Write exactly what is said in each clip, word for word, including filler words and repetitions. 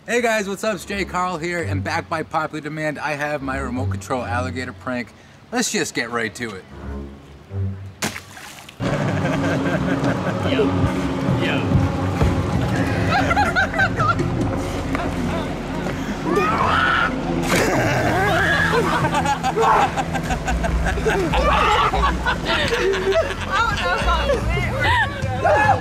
Hey guys, what's up? It's Jay Carl here, and back by popular demand, I have my remote control alligator prank. Let's just get right to it. Yo, yo. I don't know if I'll quit or no.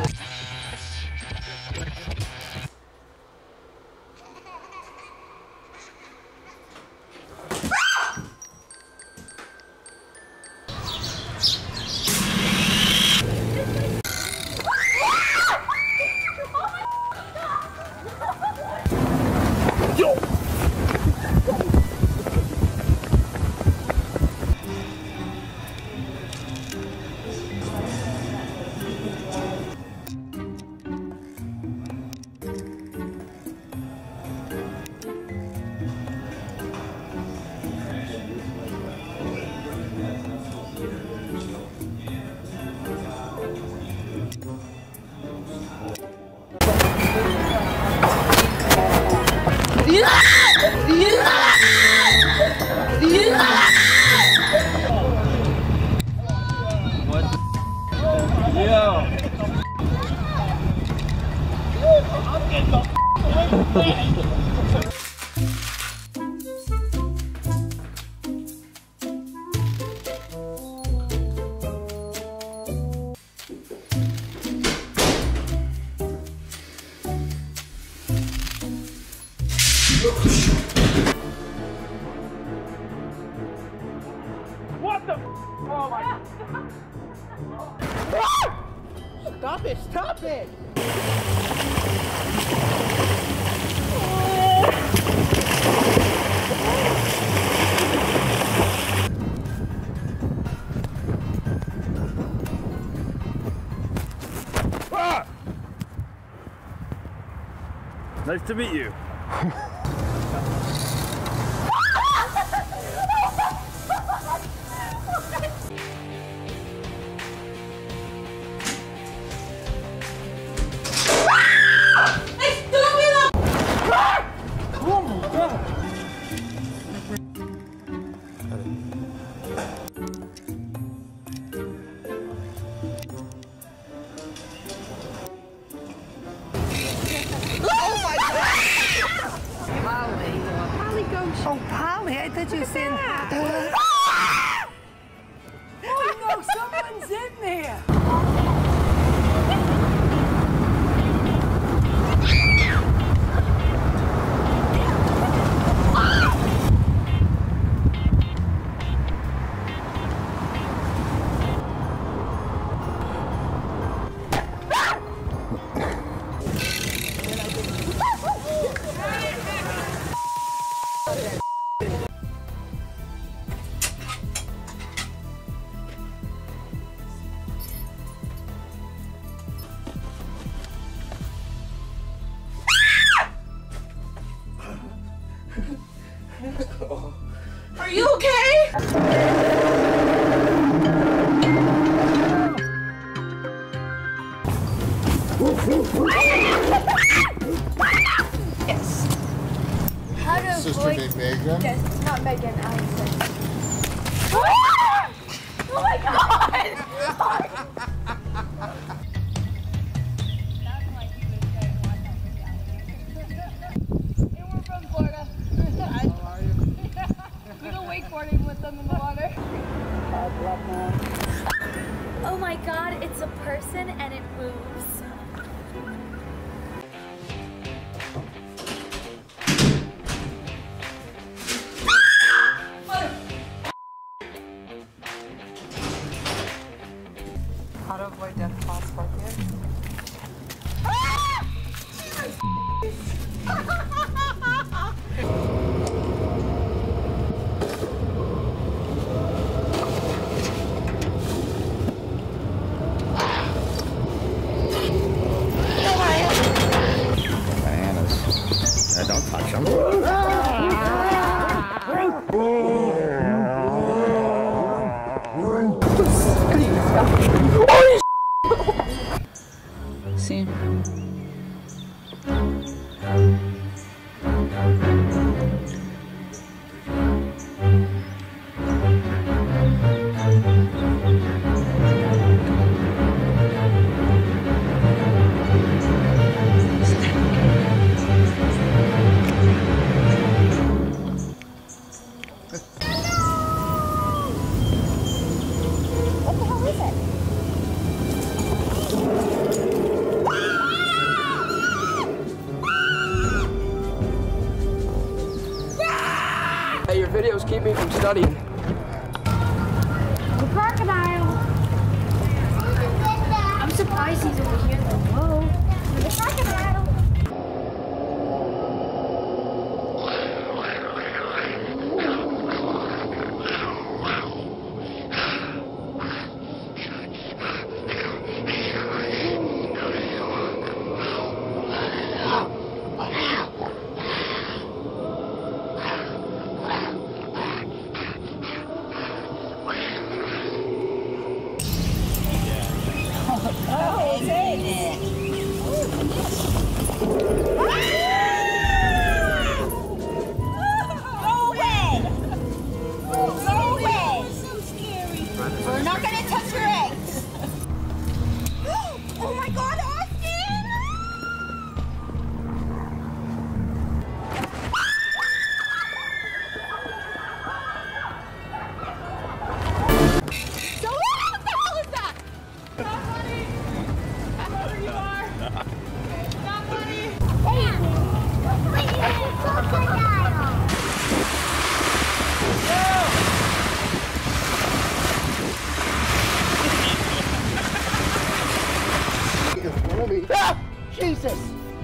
What the f? Oh my God. Stop it, stop it! Ah! Nice to meet you. Oh, Polly, I thought you were saying that. Oh no, someone's in there. Are you okay? Yes. How to Sister avoid... named Megan? Yes, not Megan, Allison. Oh my God! Oh my God, it's a person and it moves. How to avoid death class scorpion? Don't touch them. See? videos keep me from studying. The crocodile. I'm surprised he's over here though. Whoa. The crocodile. We're not gonna touch your eggs. Oh my God, Austin! So what the hell is that? Not funny. Whoever you are. Not funny. Hey, wait, it's a crocodile. Ah! Jesus!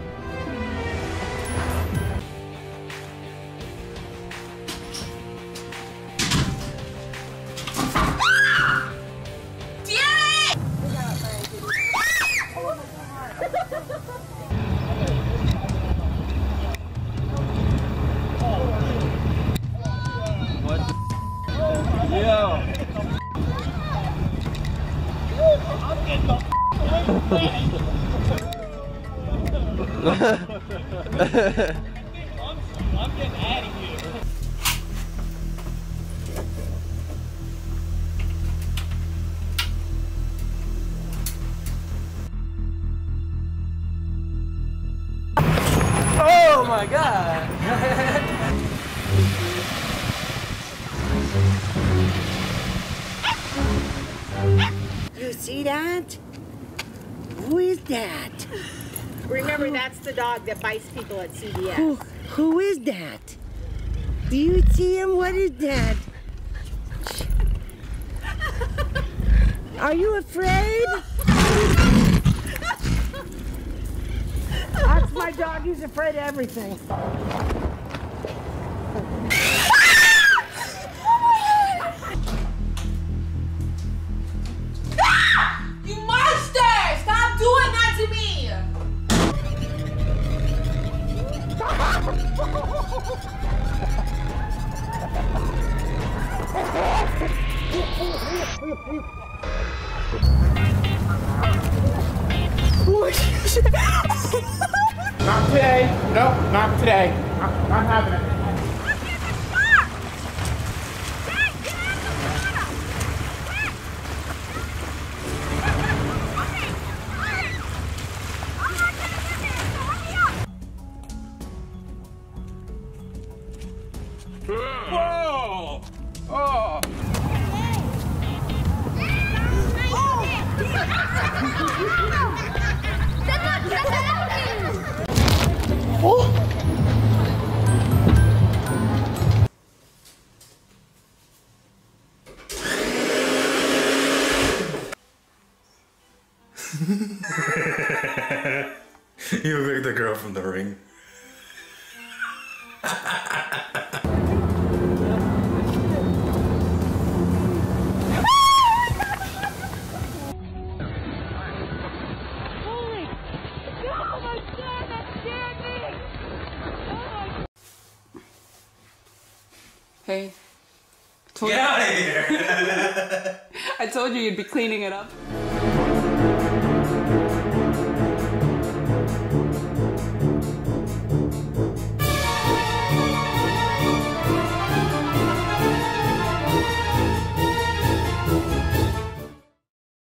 I'm getting out of here. Oh my God! You see that? Who is that? Remember, that's the dog that bites people at C V S. Who, who is that? Do you see him? What is that? Are you afraid? That's my dog. He's afraid of everything. You monster! Stop doing that to me! Not today. Nope, not today. I'm not having it. Whoa! Oh! You look like the girl from The Ring. Hey. Told Get out of here! I told you you'd be cleaning it up.